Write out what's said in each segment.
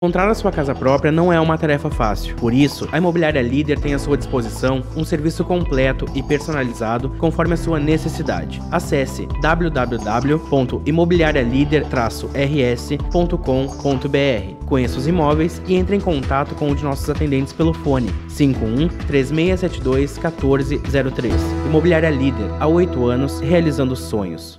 Encontrar a sua casa própria não é uma tarefa fácil. Por isso, a Imobiliária Líder tem à sua disposição um serviço completo e personalizado conforme a sua necessidade. Acesse www.imobiliarialider-rs.com.br. Conheça os imóveis e entre em contato com um de nossos atendentes pelo fone 51 3672 1403. Imobiliária Líder, há 8 anos realizando sonhos.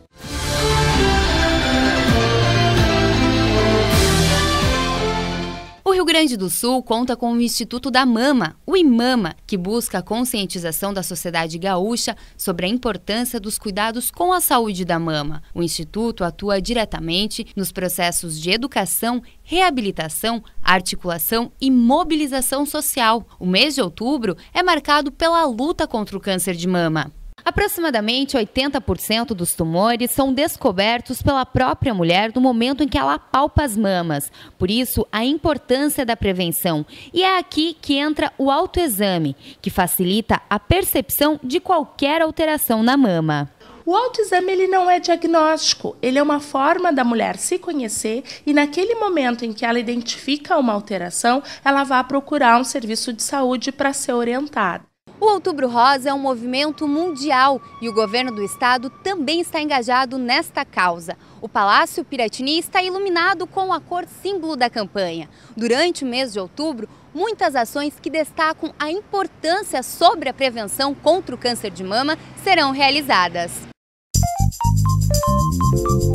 O Rio Grande do Sul conta com o Instituto da Mama, o IMAMA, que busca a conscientização da sociedade gaúcha sobre a importância dos cuidados com a saúde da mama. O Instituto atua diretamente nos processos de educação, reabilitação, articulação e mobilização social. O mês de outubro é marcado pela luta contra o câncer de mama. Aproximadamente 80% dos tumores são descobertos pela própria mulher no momento em que ela apalpa as mamas. Por isso, a importância da prevenção. E é aqui que entra o autoexame, que facilita a percepção de qualquer alteração na mama. O autoexame ele não é diagnóstico, ele é uma forma da mulher se conhecer e naquele momento em que ela identifica uma alteração, ela vai procurar um serviço de saúde para ser orientada. O Outubro Rosa é um movimento mundial e o governo do estado também está engajado nesta causa. O Palácio Piratini está iluminado com a cor símbolo da campanha. Durante o mês de outubro, muitas ações que destacam a importância sobre a prevenção contra o câncer de mama serão realizadas.